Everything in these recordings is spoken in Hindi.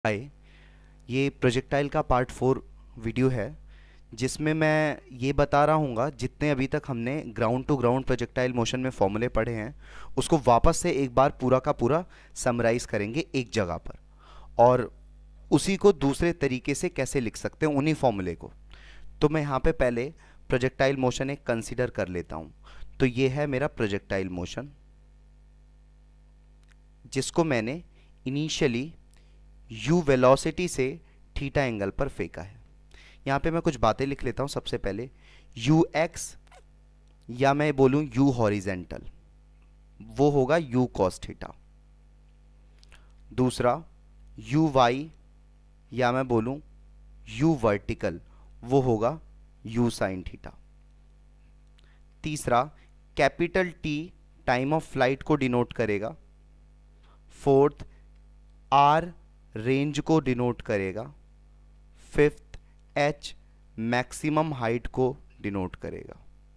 हाय, ये प्रोजेक्टाइल का पार्ट 4 वीडियो है जिसमें मैं ये बता रहा हूँगा जितने अभी तक हमने ground to ground projectile motion में फॉर्मूले पढ़े हैं उसको वापस से एक बार पूरा का पूरा समराइज करेंगे एक जगह पर, और उसी को दूसरे तरीके से कैसे लिख सकते हैं उन्हीं फॉर्मूले को। तो मैं यहाँ पे पहले प्रोजेक्टाइल मोशन एक कंसीडर कर लेता हूँ। तो ये है मेरा प्रोजेक्टाइल मोशन जिसको मैंने इनिशियली u वेलोसिटी से थीटा एंगल पर फेंका है। यहाँ पे मैं कुछ बातें लिख लेता हूँ। सबसे पहले ux, या मैं बोलूँ u हॉरिजेंटल, वो होगा u cos थीटा। दूसरा uy, या मैं बोलूँ u वर्टिकल, वो होगा u sin थीटा। तीसरा capital T time of flight को डिनोट करेगा। फोर्थ r रेंज को डिनोट करेगा। फिफ्थ h मैक्सिमम हाइट को डिनोट करेगा।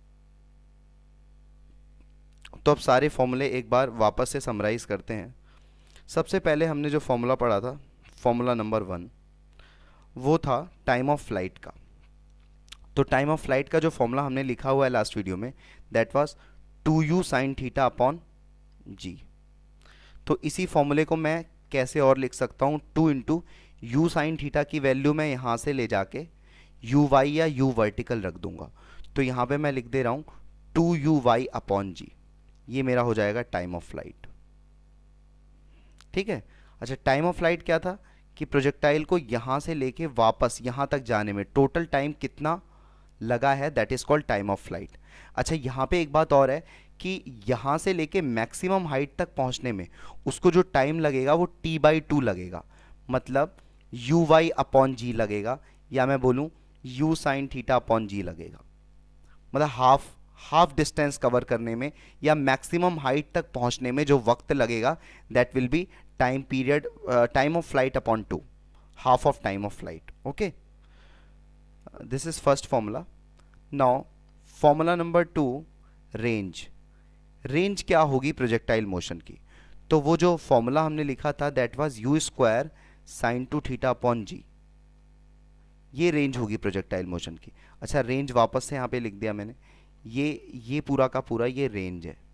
तो अब सारे फॉर्मूले एक बार वापस से समराइज करते हैं। सबसे पहले हमने जो फॉर्मूला पढ़ा था, फॉर्मूला नंबर 1, वो था टाइम ऑफ फ्लाइट का। तो टाइम ऑफ फ्लाइट का जो फॉर्मूला हमने लिखा हुआ है लास्ट वीडियो में, that was 2u sin theta upon g। तो इसी फॉर्मूले को मैं कैसे और लिख सकता हूँ, 2 इंटू यू साइन थीटा की वैल्यू मैं यहाँ से ले जाके यू वाई या यू वर्टिकल रख दूंगा। तो यहाँ पे मैं लिख दे रहा हूँ 2u y अपॉन जी। ये मेरा हो जाएगा टाइम ऑफ फ्लाइट। ठीक है। अच्छा, टाइम ऑफ फ्लाइट क्या था कि प्रोजेक्टाइल को यहाँ से लेके वापस यहाँ तक जाने में टोटल टाइम कितना लगा है, that is called time of flight. अच्छा, यहाँ पे एक बात और है कि यहाँ से लेके मैक्सिमम हाइट तक पहुँचने में उसको जो टाइम लगेगा वो t/2 लगेगा, मतलब यू वाई अपॉन जी लगेगा, या मैं बोलूँ u sine theta upon g लगेगा। मतलब हाफ डिस्टेंस कवर करने में या मैक्सिमम हाइट तक पहुँचने में जो वक्त लगेगा, that will be time period, time of flight upon 2, half of time of flight. Okay, this is first formula. Now formula number 2, range. Range क्या होगी प्रोजेक्टाइल मोशन की? तो वो जो फॉर्मूला हमने लिखा था, that was u square sine 2 theta upon g, ये रेंज होगी प्रोजेक्टाइल मोशन की। अच्छा, रेंज वापस से यहाँ पे लिख दिया मैंने। ये पूरा का पूरा ये रेंज है।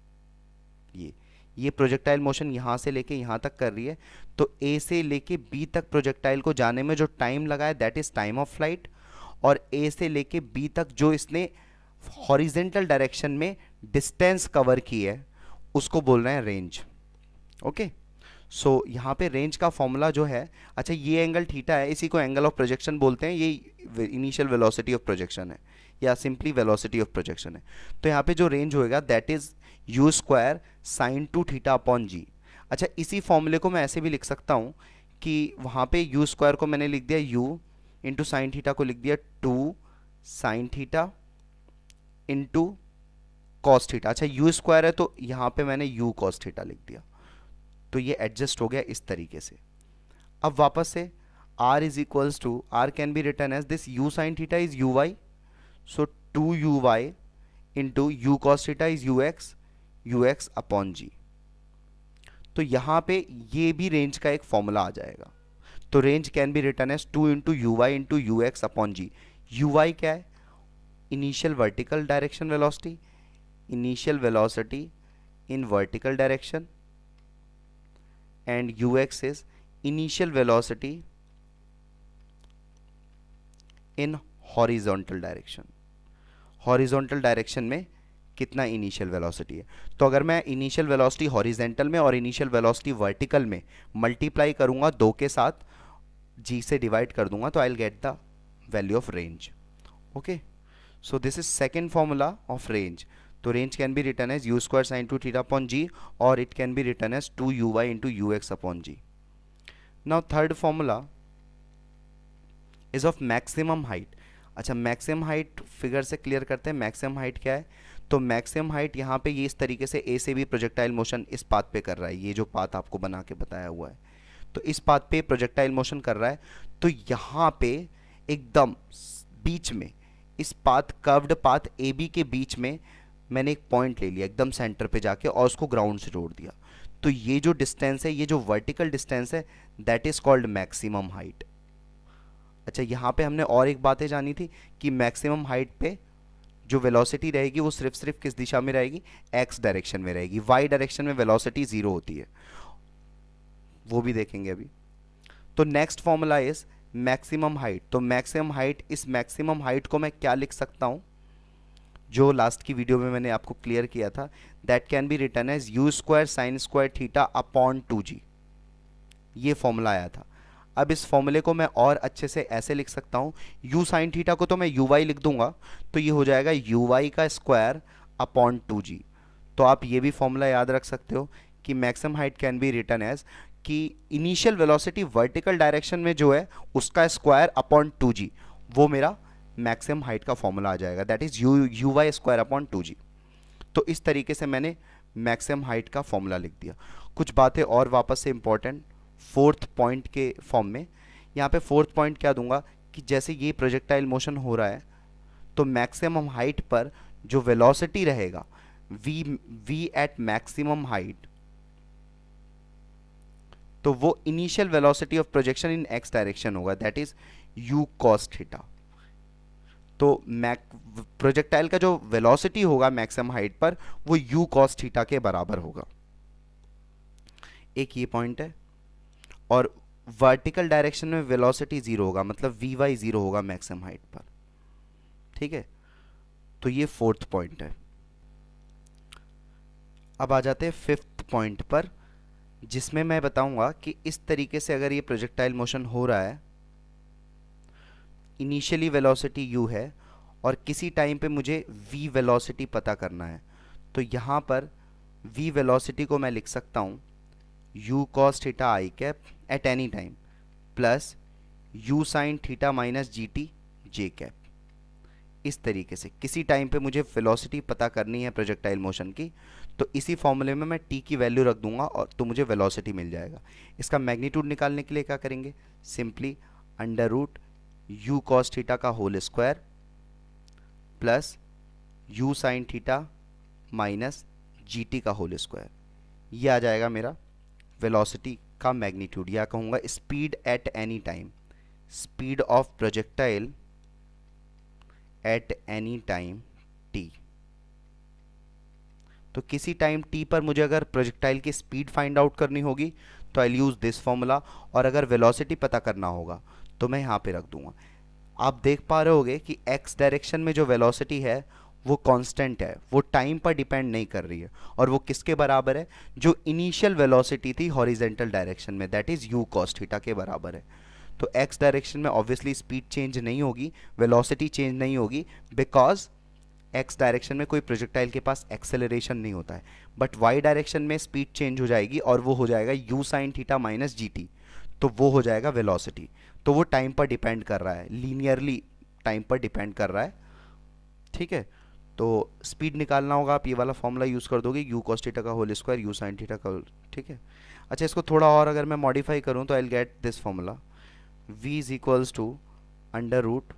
ये प्रोजेक्टाइल मोशन यहाँ से लेके यहाँ तक कर रही है, तो A से लेके B तक प्रोजेक्टाइल को जाने में जो टाइम लगा है, that is time of flight. और A से लेके B तक जो इसने हॉरिजेंटल डायरेक्शन में डिस्टेंस कवर की है, उसको बोल रहे हैं रेंज। ओके, सो यहाँ पे रेंज का फॉर्मूला जो है, अच्छा ये एंगल थीटा है, इसी को एंगल ऑफ प्रोजेक्शन बोलते हैं। ये इनिशियल वेलोसिटी ऑफ प्रोजेक्शन है या सिंपली वेलोसिटी ऑफ प्रोजेक्शन है। तो यहाँ पे जो रेंज होएगा, that is u square sine 2 theta upon g. अच्छा, इसी फॉर्मूले को मैं ऐसे भी लिख सकता हूँ कि वहाँ पे यू स्क्वायर को मैंने लिख दिया यू, इंटू साइन थीटा को लिख दिया 2 sine theta into cos theta. अच्छा, यू स्क्वायर है तो यहाँ पे मैंने यू कॉस थीटा लिख दिया, तो ये एडजस्ट हो गया इस तरीके से। अब वापस से r is equals to, r can be written as this u sine theta is u y, so 2u y into u cos theta is u x upon g. तो यहाँ पे ये भी रेंज का एक फॉर्मूला आ जाएगा। तो range can be written as 2 into u y into u x upon g. U y क्या है? Initial vertical direction velocity, initial velocity in vertical direction, and ux is initial velocity in horizontal direction। horizontal direction में कितना इनिशियल वेलोसिटी है? तो अगर मैं इनिशियल वेलोसिटी हॉरिजेंटल में और इनिशियल वेलोसिटी वर्टिकल में मल्टीप्लाई करूंगा 2 के साथ, g से डिवाइड कर दूंगा, तो I will get the value of range. Okay, so this is second formula of range. तो range can be written as u square sine 2 theta upon g, और it can be written as 2u y into u x upon g. Now third formula is of maximum height. अच्छा, मैक्सिमम हाइट फिगर से क्लियर करते हैं। मैक्सिमम हाइट क्या है? तो मैक्सिमम हाइट यहाँ पे ये इस तरीके से A से भी प्रोजेक्टाइल मोशन इस पाथ पे कर रहा है, ये जो पाथ आपको बना के बताया हुआ है, तो इस पाथ पे प्रोजेक्टाइल मोशन कर रहा है। तो यहाँ पे एकदम बीच में, इस पाथ, कर्व्ड पाथ AB के बीच में मैंने एक पॉइंट ले लिया एकदम सेंटर पे जाके, और उसको ग्राउंड से जोड़ दिया। तो ये जो डिस्टेंस है, ये जो वर्टिकल डिस्टेंस है, that is called maximum height. अच्छा, यहाँ पे हमने और एक बातें जानी थी कि मैक्सिमम हाइट पे जो वेलोसिटी रहेगी वो सिर्फ सिर्फ किस दिशा में रहेगी, एक्स डायरेक्शन में रहेगी। वाई डायरेक्शन में वेलोसिटी जीरो होती है, वो भी देखेंगे अभी। तो next formula is maximum height. तो मैक्सिमम हाइट, इस मैक्सिमम हाइट को मैं क्या लिख सकता हूं, जो लास्ट की वीडियो में मैंने आपको क्लियर किया था, that can be written as u square sine square theta upon 2g। ये फॉर्मूला आया था। अब इस फॉर्मूले को मैं और अच्छे से ऐसे लिख सकता हूँ, यू साइन थीटा को तो मैं यू वाई लिख दूंगा, तो ये हो जाएगा यू वाई का स्क्वायर अपॉन 2g। तो आप ये भी फॉर्मूला याद रख सकते हो कि maximum height can be written as कि इनिशियल वेलोसिटी वर्टिकल डायरेक्शन में जो है उसका स्क्वायर अपॉन 2g, वो मेरा मैक्सिमम हाइट का फॉर्मूला आ जाएगा, that is u y square upon 2g। तो इस तरीके से मैंने मैक्सिमम हाइट का फॉर्मूला लिख दिया। कुछ बातें और वापस से इंपॉर्टेंट फोर्थ पॉइंट के फॉर्म में। यहाँ पे फोर्थ पॉइंट क्या दूंगा कि जैसे ये प्रोजेक्टाइल मोशन हो रहा है, तो मैक्सिमम हाइट पर जो वेलोसिटी रहेगा v एट मैक्सिमम हाइट, तो वो initial velocity of projection in x direction होगा, that is u cos theta. तो प्रोजेक्टाइल का जो वेलोसिटी होगा मैक्सिमम हाइट पर, वो u cos थीटा के बराबर होगा। एक ये पॉइंट है। और वर्टिकल डायरेक्शन में वेलोसिटी जीरो होगा, मतलब वी वाई जीरो होगा मैक्सिमम हाइट पर। ठीक है, तो ये फोर्थ पॉइंट है। अब आ जाते हैं फिफ्थ पॉइंट पर, जिसमें मैं बताऊंगा कि इस तरीके से अगर ये प्रोजेक्टाइल मोशन हो रहा है, इनिशियली वेलोसिटी u है और किसी टाइम पे मुझे v वेलोसिटी पता करना है, तो यहाँ पर v वेलोसिटी को मैं लिख सकता हूँ u cos theta i cap at any time plus u sine theta minus g t j cap. इस तरीके से किसी टाइम पे मुझे वेलोसिटी पता करनी है प्रोजेक्टाइल मोशन की, तो इसी फॉर्मूले में मैं t की वैल्यू रख दूंगा और तो मुझे वेलोसिटी मिल जाएगा। इसका मैग्नीट्यूड निकालने के लिए क्या करेंगे, simply under root u cos theta का whole square plus u sine theta minus g t का होल स्क्वायर, ये आ जाएगा मेरा वेलोसिटी का मैग्नीट्यूड, या कहूँगा speed at any time, speed of projectile at any time t। तो किसी टाइम t पर मुझे अगर प्रोजेक्टाइल की स्पीड फाइंड आउट करनी होगी तो आई यूज दिस फॉर्मूला, और अगर वेलोसिटी पता करना होगा तो मैं यहाँ पे रख दूंगा। आप देख पा रहे होगे कि x डायरेक्शन में जो वेलोसिटी है वो कांस्टेंट है, वो टाइम पर डिपेंड नहीं कर रही है, और वो किसके बराबर है, जो इनिशियल वेलोसिटी थी हॉरिजेंटल डायरेक्शन में, that is u cos theta के बराबर है। तो x डायरेक्शन में ऑब्वियसली स्पीड चेंज नहीं होगी, वेलोसिटी चेंज नहीं होगी, बिकॉज x डायरेक्शन में कोई प्रोजेक्टाइल के पास एक्सेलरेशन नहीं होता है। बट y डायरेक्शन में स्पीड चेंज हो जाएगी और वो हो जाएगा u sine theta minus g t, तो वो हो जाएगा वेलोसिटी। तो वो टाइम पर डिपेंड कर रहा है, लीनियरली टाइम पर डिपेंड कर रहा है। ठीक है, तो स्पीड निकालना होगा, आप ये वाला फॉर्मूला यूज़ कर दोगे, u cos थीटा का whole square u sine theta का। ठीक है, अच्छा इसको थोड़ा और अगर मैं मॉडिफाई करूँ तो I will get this formula, v is equals to under root,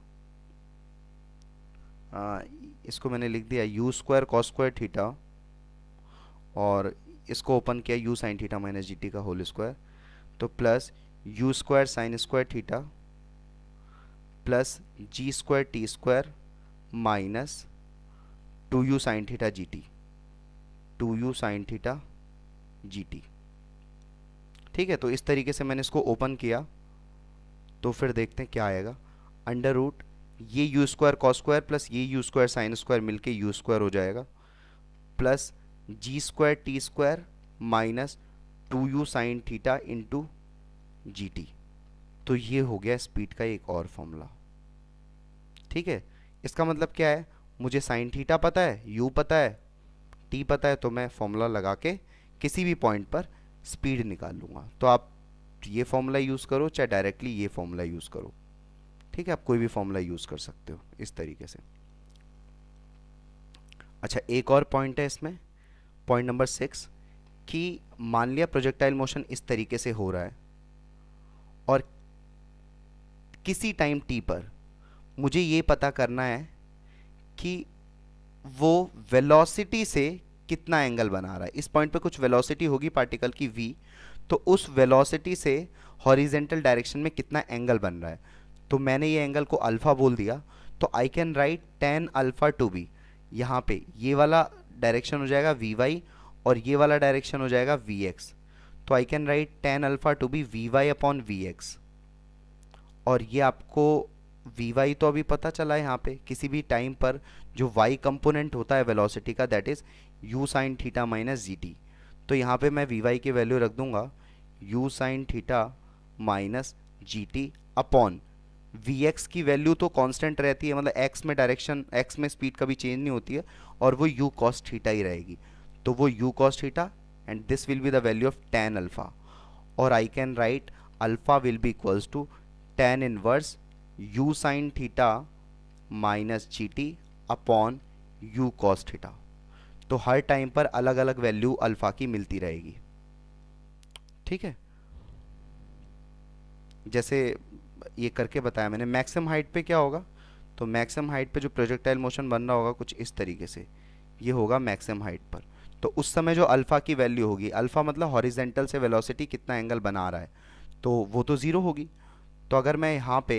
इसको मैंने लिख दिया u square cos square theta, और इसको ओपन किया u sine theta minus g t का होल स्क्वायर, तो plus u square sine square theta plus g square t square minus 2u sine theta g t, 2u sine theta g t. ठीक है, तो इस तरीके से मैंने इसको ओपन किया, तो फिर देखते हैं क्या आएगा। अंडर रूट ये u square cos square plus ये यू स्क्वायर साइन स्क्वायर मिलके यू स्क्वायर हो जाएगा, plus g square t square minus 2u sine theta into g t. तो ये हो गया स्पीड का एक और फॉर्मूला। ठीक है, इसका मतलब क्या है, मुझे साइन थीटा पता है, u पता है, t पता है, तो मैं फॉर्मूला लगा के किसी भी पॉइंट पर स्पीड निकाल लूँगा। तो आप ये फॉर्मूला यूज़ करो चाहे डायरेक्टली ये फॉर्मूला यूज़ करो। ठीक है, आप कोई भी फॉर्मूला यूज़ कर सकते हो इस तरीके से। अच्छा, एक और पॉइंट है इसमें, पॉइंट नंबर 6, कि मान लिया प्रोजेक्टाइल मोशन इस तरीके से हो रहा है और किसी टाइम t पर मुझे ये पता करना है कि वो वेलोसिटी से कितना एंगल बना रहा है। इस पॉइंट पे कुछ वेलोसिटी होगी पार्टिकल की v, तो उस वेलोसिटी से हॉरिजेंटल डायरेक्शन में कितना एंगल बन रहा है। तो मैंने ये एंगल को अल्फा बोल दिया, तो I can write tan alpha to be, यहाँ पे ये वाला डायरेक्शन हो जाएगा vy और ये वाला डायरेक्शन हो जाएगा vx। तो I can write tan alpha to be vy upon vx। और ये आपको vy तो अभी पता चला है, यहाँ पे किसी भी टाइम पर जो y कंपोनेंट होता है वेलोसिटी का, that is u sine theta minus g t. तो यहाँ पे मैं vy की वैल्यू रख दूंगा u sine theta minus g t upon vx की वैल्यू तो कांस्टेंट रहती है, मतलब x में डायरेक्शन, x में स्पीड कभी चेंज नहीं होती है, और वो u cos थीटा ही रहेगी। तो वो u cos theta and this will be the value of tan alpha. और I can write alpha will be equals to tan inverse u sine theta minus g t upon u cos theta. तो हर टाइम पर अलग अलग वैल्यू अल्फा की मिलती रहेगी, ठीक है। जैसे ये करके बताया मैंने। मैक्सिमम हाइट पे क्या होगा, तो मैक्सिमम हाइट पे जो प्रोजेक्टाइल मोशन बन रहा होगा कुछ इस तरीके से, ये होगा मैक्सिमम हाइट पर। तो उस समय जो अल्फ़ा की वैल्यू होगी, अल्फ़ा मतलब हॉरिजेंटल से वेलोसिटी कितना एंगल बना रहा है, तो वो तो ज़ीरो होगी। तो अगर मैं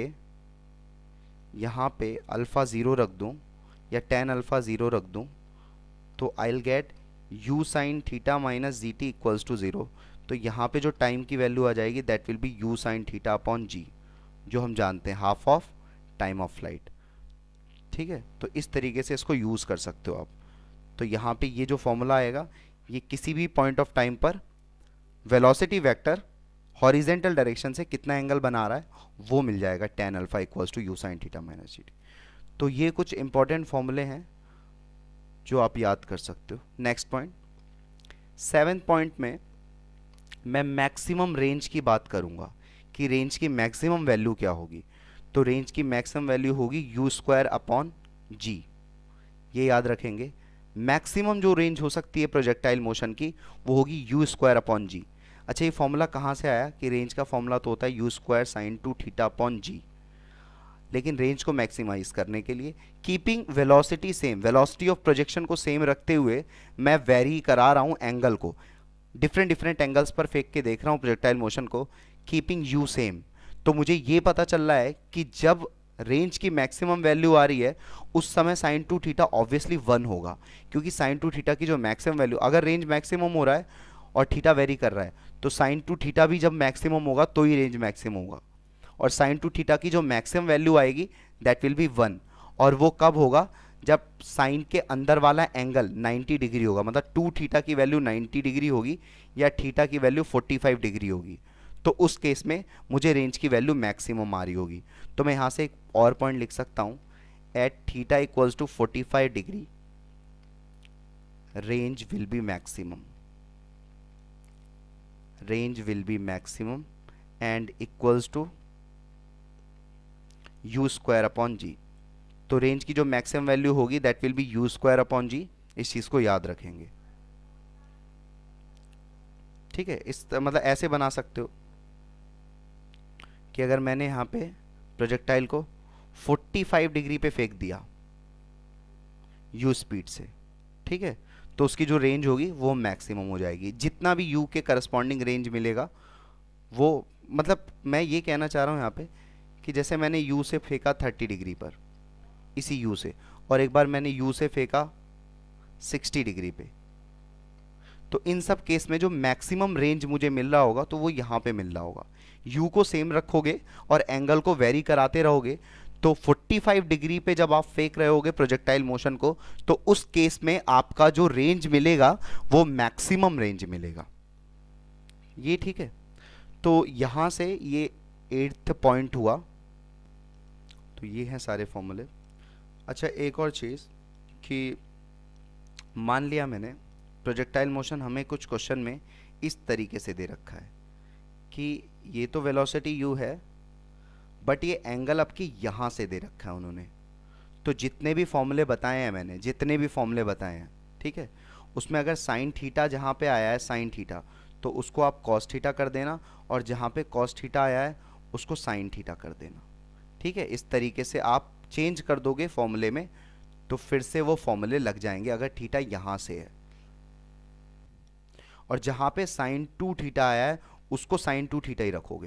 यहाँ पे अल्फ़ा ज़ीरो रख दूँ या tan अल्फ़ा ज़ीरो रख दूँ, तो I will get u sine theta minus g t equals to zero. तो यहाँ पे जो टाइम की वैल्यू आ जाएगी that will be u sine theta upon g, जो हम जानते हैं half of time of flight, ठीक है। तो इस तरीके से इसको यूज़ कर सकते हो आप। तो यहाँ पे ये जो फॉर्मूला आएगा, ये किसी भी पॉइंट ऑफ टाइम पर वेलोसिटी वेक्टर हॉरिजेंटल डायरेक्शन से कितना एंगल बना रहा है वो मिल जाएगा, tan alpha equals to u sine theta minus g t. तो ये कुछ इंपॉर्टेंट फॉर्मूले हैं जो आप याद कर सकते हो। नेक्स्ट पॉइंट, 7th पॉइंट में मैं मैक्सिमम रेंज की बात करूंगा कि रेंज की मैक्सिमम वैल्यू क्या होगी। तो रेंज की मैक्सिमम वैल्यू होगी यू स्क्वायर अपॉन जी, ये याद रखेंगे। मैक्सिमम जो रेंज हो सकती है प्रोजेक्टाइल मोशन की वो होगी यू स्क्वायर अपॉन जी। अच्छा, ये फॉर्मूला कहाँ से आया कि रेंज का फॉर्मूला तो होता है u square sine two theta upon g, लेकिन रेंज को मैक्सिमाइज करने के लिए keeping velocity same, velocity of projection को सेम रखते हुए मैं वेरी करा रहा हूँ एंगल को, डिफरेंट डिफरेंट एंगल्स पर फेंक के देख रहा हूँ प्रोजेक्टाइल मोशन को, कीपिंग यू सेम। तो मुझे ये पता चल रहा है कि जब रेंज की मैक्सिमम वैल्यू आ रही है उस समय साइन टू थीटा ऑब्वियसली 1 होगा, क्योंकि साइन टू थीटा की जो मैक्सिमम वैल्यू, अगर रेंज मैक्सिमम हो रहा है और थीटा वेरी कर रहा है तो साइन टू थीटा भी जब मैक्सिमम होगा तो ही रेंज मैक्सिमम होगा, और साइन टू थीटा की जो मैक्सिमम वैल्यू आएगी दैट विल बी 1। और वो कब होगा, जब साइन के अंदर वाला एंगल 90 डिग्री होगा, मतलब टू थीटा की वैल्यू 90 डिग्री होगी या थीटा की वैल्यू 45 डिग्री होगी, तो उस केस में मुझे रेंज की वैल्यू मैक्सिमम आ रही होगी। तो मैं यहाँ से एक और पॉइंट लिख सकता हूँ, at theta equals to 45 degree range will be maximum, range will be maximum and equals to u square upon g. तो रेंज की जो मैक्सिमम वैल्यू होगी that will be u square upon g, इस चीज को याद रखेंगे, ठीक है। इस मतलब ऐसे बना सकते हो कि अगर मैंने यहाँ पे प्रोजेक्टाइल को 45 डिग्री पे फेंक दिया यू स्पीड से, ठीक है, तो उसकी जो रेंज होगी वो मैक्सिमम हो जाएगी। जितना भी यू के करस्पॉन्डिंग रेंज मिलेगा वो, मतलब मैं ये कहना चाह रहा हूँ यहाँ पे कि जैसे मैंने यू से फेंका 30 डिग्री पर इसी यू से, और एक बार मैंने यू से फेंका 60 डिग्री पे, तो इन सब केस में जो मैक्सिमम रेंज मुझे मिल रहा होगा तो वो यहाँ पे मिल रहा होगा। यू को सेम रखोगे और एंगल को वेरी कराते रहोगे, तो 45 डिग्री पे जब आप फेंक रहे होगे प्रोजेक्टाइल मोशन को, तो उस केस में आपका जो रेंज मिलेगा वो मैक्सिमम रेंज मिलेगा, ये ठीक है। तो यहाँ से ये 8th पॉइंट हुआ। तो ये हैं सारे फॉर्मूले। अच्छा, एक और चीज़ कि मान लिया मैंने प्रोजेक्टाइल मोशन हमें कुछ क्वेश्चन में इस तरीके से दे रखा है कि ये तो वेलोसिटी u है बट ये एंगल आपकी यहाँ से दे रखा है उन्होंने। तो जितने भी फॉर्मूले बताए हैं मैंने, जितने भी फॉर्मूले बताए हैं, ठीक है, उसमें अगर साइन थीटा जहाँ पे आया है साइन थीटा, तो उसको आप कॉस थीटा कर देना, और जहाँ पे कॉस थीटा आया है उसको साइन थीटा कर देना, ठीक है। इस तरीके से आप चेंज कर दोगे फॉर्मूले में तो फिर से वो फॉर्मूले लग जाएंगे अगर थीटा यहाँ से है, और जहां पे साइन 2 थीटा आया है उसको साइन 2 थीटा ही रखोगे।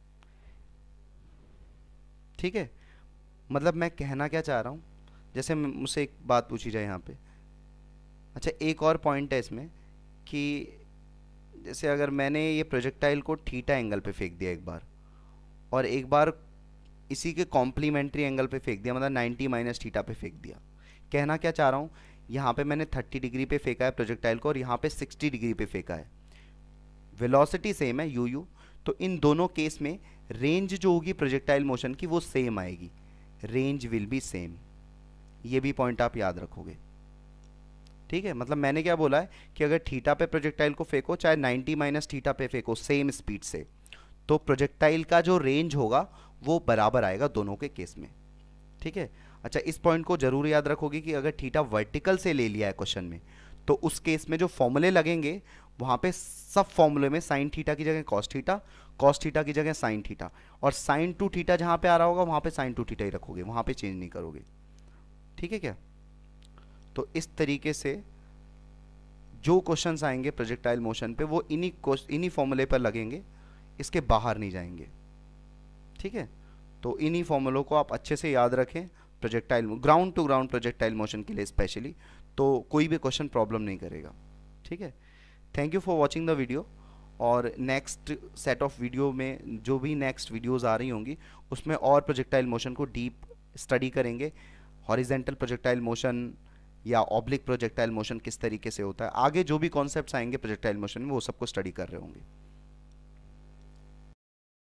ठीक है, मतलब मैं कहना क्या चाह रहा हूँ, जैसे मुझसे एक बात पूछी जाए यहाँ पे। अच्छा, एक और पॉइंट है इसमें कि जैसे अगर मैंने ये प्रोजेक्टाइल को थीटा एंगल पे फेंक दिया एक बार, और एक बार इसी के कॉम्प्लीमेंट्री एंगल पे फेंक दिया, मतलब 90 माइनस थीटा पे फेंक दिया। कहना क्या चाह रहा हूँ, यहाँ पे मैंने 30 डिग्री पे फेंका है प्रोजेक्टाइल को और यहाँ पे 60 डिग्री पे फेंका है, वेलोसिटी सेम है यू यू, तो इन दोनों केस में रेंज जो होगी प्रोजेक्टाइल मोशन की वो सेम आएगी, रेंज विल बी सेम। ये भी पॉइंट आप याद रखोगे। ठीक है, मतलब मैंने क्या बोला है कि अगर थीटा पे प्रोजेक्टाइल को फेंको, चाहे 90 माइनस थीटा पे फेंको सेम स्पीड से, तो प्रोजेक्टाइल का जो रेंज होगा वो बराबर आएगा दोनों के केस में। ठीक है। अच्छा, इस पॉइंट को जरूर याद रखोगे कि अगर थीटा वर्टिकल से ले लिया है क्वेश्चन में, तो उस केस में जो फॉर्मूले लगेंगे वहां पे सब फॉर्मूले में साइन थीटा की जगह कॉस थीटा की जगह साइन थीटा, और साइन 2 थीटा जहां पे आ रहा होगा वहां पे साइन 2 थीटा ही रखोगे, वहां पे चेंज नहीं करोगे। ठीक है क्या? तो इस तरीके से जो क्वेश्चंस आएंगे प्रोजेक्टाइल मोशन पे वो इन्हीं फॉर्मूले पर लगेंगे, इसके बाहर नहीं जाएंगे। ठीक है, तो इन्हीं फॉर्मूलों को आप अच्छे से याद रखें projectile ground to ground projectile motion के लिए स्पेशली, तो कोई भी क्वेश्चन प्रॉब्लम नहीं करेगा। ठीक है, thank you for watching the video. और नेक्स्ट सेट ऑफ वीडियो में जो भी नेक्स्ट वीडियोस आ रही होंगी उसमें और प्रोजेक्टाइल मोशन को डीप स्टडी करेंगे, हॉरिजेंटल प्रोजेक्टाइल मोशन या ऑब्लिक प्रोजेक्टाइल मोशन किस तरीके से होता है, आगे जो भी कॉन्सेप्ट्स आएंगे प्रोजेक्टाइल मोशन में वो सबको स्टडी कर रहे होंगे।